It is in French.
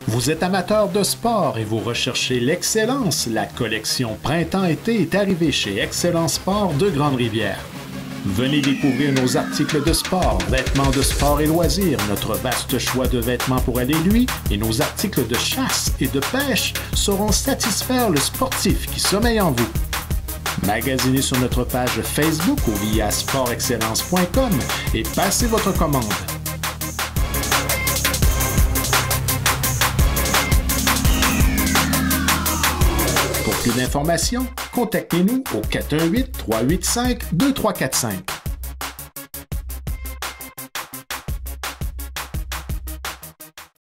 Vous êtes amateur de sport et vous recherchez l'excellence? La collection Printemps-été est arrivée chez Excellence Sport de Grande-Rivière. Venez découvrir nos articles de sport, vêtements de sport et loisirs, notre vaste choix de vêtements pour aller nuit et nos articles de chasse et de pêche sauront satisfaire le sportif qui sommeille en vous. Magasinez sur notre page Facebook ou via sportexcellence.com et passez votre commande. Pour plus d'informations, contactez-nous au 418-385-2345.